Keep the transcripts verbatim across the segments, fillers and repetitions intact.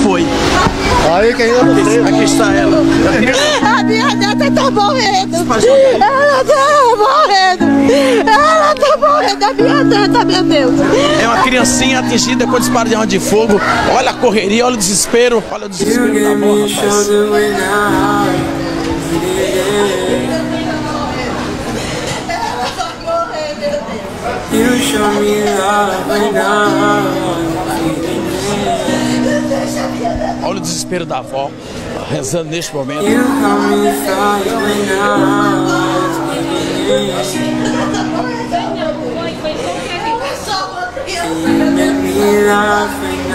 foi? Aí quem eu não sei. Aqui está ela. A minha neta tá morrendo. Ela tá morrendo. Ela tá morrendo. A minha neta, meu Deus. É uma criancinha atingida com disparo de arma de fogo. Olha a correria, olha o desespero. Olha o desespero da avó, rapaz. You show me love when Olha o desespero da avó, rezando neste momento. you come me fire when you make me laugh when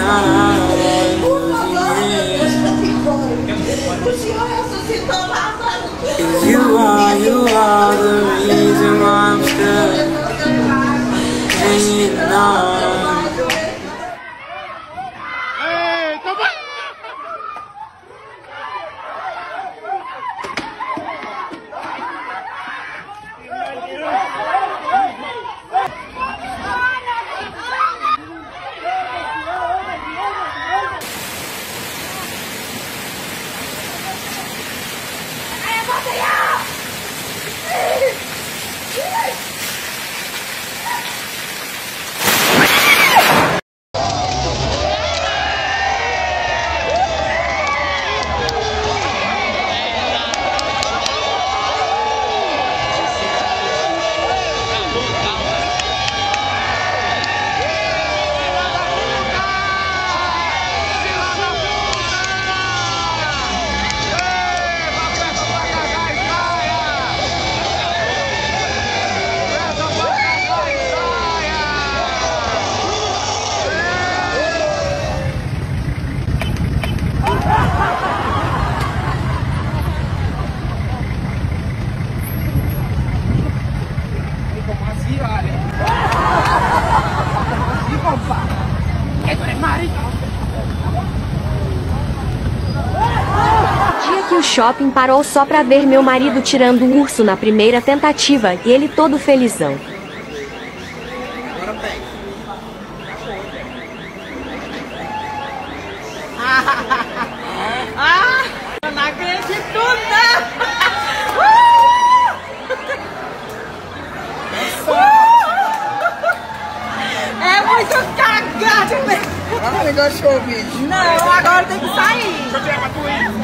you are, you are the reason why I'm still hanging on. Dia que o shopping parou só pra ver meu marido tirando o urso na primeira tentativa e ele todo felizão. Ah, eu não acredito, não. É muito cagado mesmo. Ela não gostou o vídeo. Não, agora tem que sair. Deixa eu tirar pra tu ir.